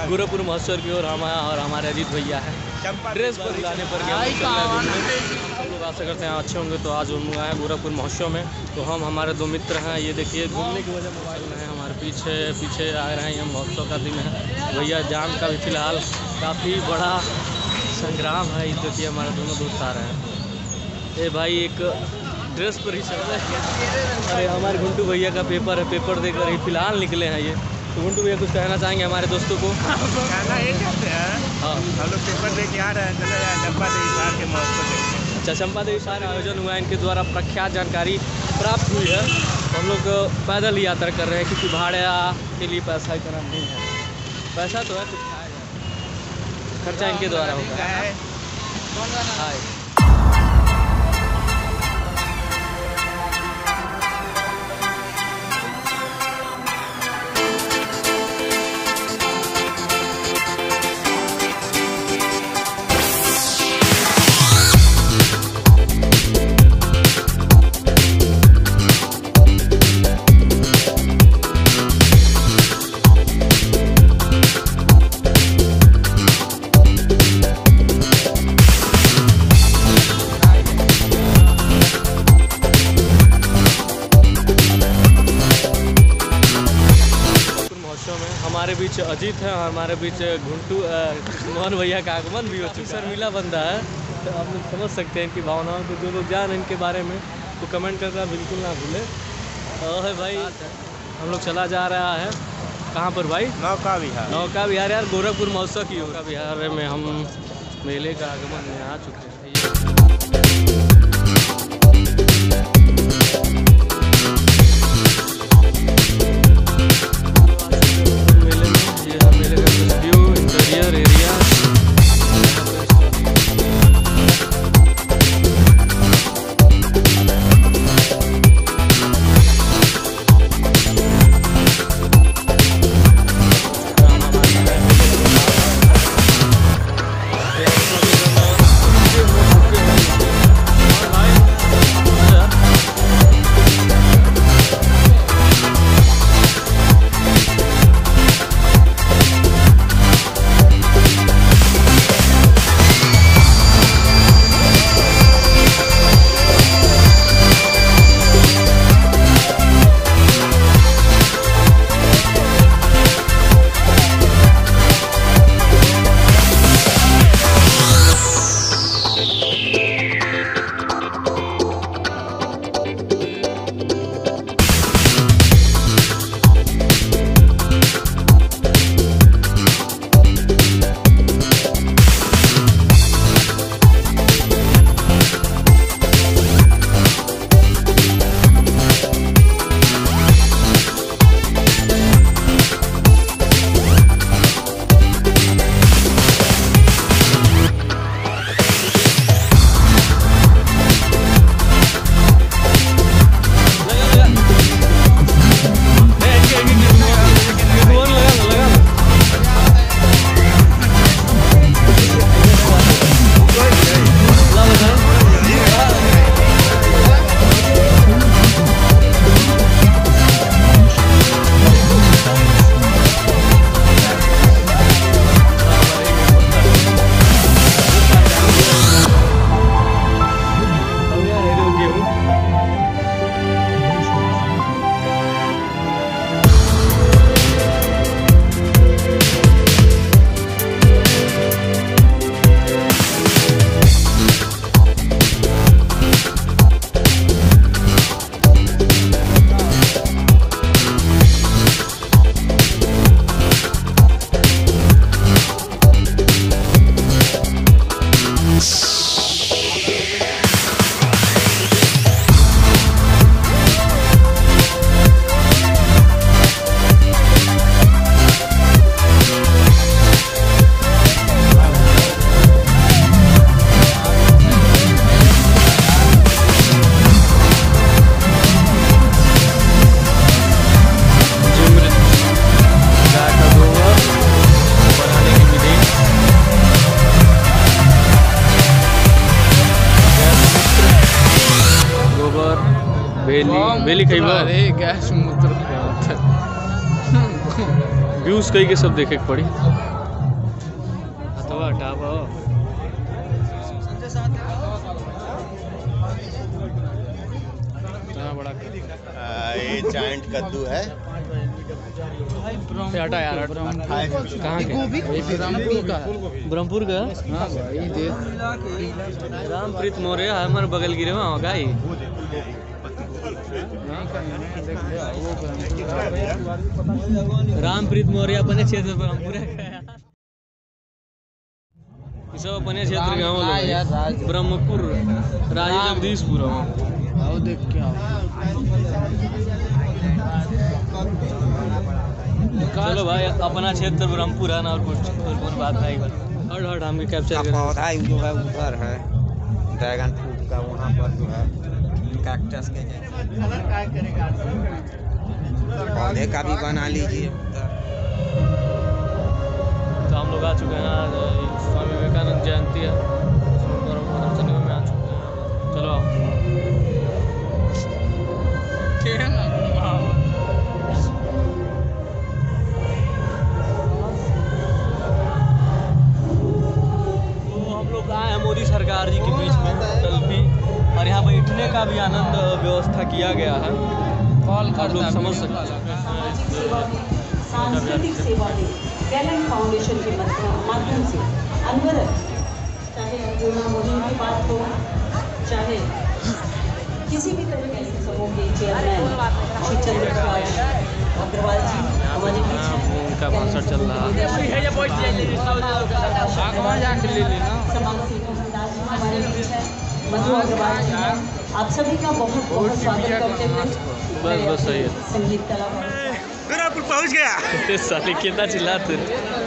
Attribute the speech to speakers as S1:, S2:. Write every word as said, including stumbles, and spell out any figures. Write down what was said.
S1: गोरखपुर महोत्सव की ओर हम और हमारे अजीत भैया हैं ड्रेस पर लाने पर गया हम लोग आशा करते हैं अच्छे होंगे। तो आज हम लोग आए गोरखपुर महोत्सव में, तो हम हमारे दो मित्र हैं, ये देखिए घूमने की वजह मोबाइल में है हमारे पीछे पीछे आ रहे हैं। ये महोत्सव का दिन है, भैया जाम का भी फिलहाल काफ़ी बड़ा संग्राम है। ये देखिए हमारे दोनों दोस्त आ रहे हैं। ये भाई एक ड्रेस पर ही चल रहा है। अरे हमारे घुंटू भैया का पेपर है, पेपर देकर ही फिलहाल निकले हैं ये। तो घुंटू भैया कुछ कहना चाहेंगे हमारे दोस्तों को?
S2: कहना ये चाहते हैं, हाँ हम लोग पेपर लेके आ रहे हैं, चलो यार चंपा देवी सार के महोत्सव देखते हैं।
S1: अच्छा, चंपा देवी सार आयोजन हुआ है, इनके द्वारा प्रख्यात जानकारी प्राप्त हुई है। तो हम लोग पैदल यात्रा कर रहे हैं क्योंकि भाड़ा के लिए पैसा इतना नहीं है। पैसा तो है, कुछ खाया जाए, खर्चा इनके द्वारा होगा। हाय हमारे बीच अजीत है और हमारे बीच घुंटू मोहन भैया का आगमन भी हो चुका है। शर्मिला बंदा है, तो आप लोग समझ सकते हैं इनकी भावनाओं को। जो लोग जान इनके बारे में तो कमेंट करना बिल्कुल ना भूले। और भाई हम लोग चला जा रहा है कहाँ पर भाई?
S2: नौका विहार।
S1: नौका विहार यार, गोरखपुर महोत्सव की नौका विहार में हम मेले का आगमन में आ चुके हैं। बेली बेली कई बार गैस मूत्र व्यूज कई के सब देखे पड़ी।
S3: ये जायंट कद्दू है।
S1: हटा यार, कहाँ के? ब्रह्मपुर का। हाँ भाई देख, रामप्रीत मौर्य हमारे बगल गिरे वहाँ होगा ही। रामप्रीत मौर्य अपने क्षेत्र ब्रह्मपुर है, सब अपने क्षेत्र गाँव ब्रह्मपुर राजा जगदीशपुर। देख क्या चलो भाई, अपना क्षेत्र ब्रह्मपुर है ना, और कुछ और कौन बात है। हट हट हम भी कैप्चर कर
S4: पौधा जो है उधर है ड्रैगन फ्रूट का, वहाँ पर जो है कैक्टस के पौधे का भी बना लीजिए।
S1: तो हम लोग आ चुके हैं आज स्वामी विवेकानंद जयंती है, में आ चुके हैं। चलो मोदी सरकार जी के बीच में सेल्फी, और यहाँ बैठने का भी आनंद व्यवस्था किया गया है। कॉल कर लोग समझ सकते हैं।
S5: सांस्कृतिक सेवा में टैलेंट फाउंडेशन के माध्यम से अनवरत, चाहे कोरोना मुहिम की बात हो, चाहे किसी भी तरह के समूह के चेयरमैन श्री चंद्रशेखर अग्रवाल जी हमारे बीच हैं।
S1: उनका भाषण चल रहा है।
S5: हमारे बीच है मधु अग्रवाल जी हैं। आप सभी का बहुत बहुत स्वागत करते हुए
S1: बस बस सही है।
S5: संगीत कलाकार
S2: गोरखपुर पहुंच गया।
S1: साले कितना चिल्लाते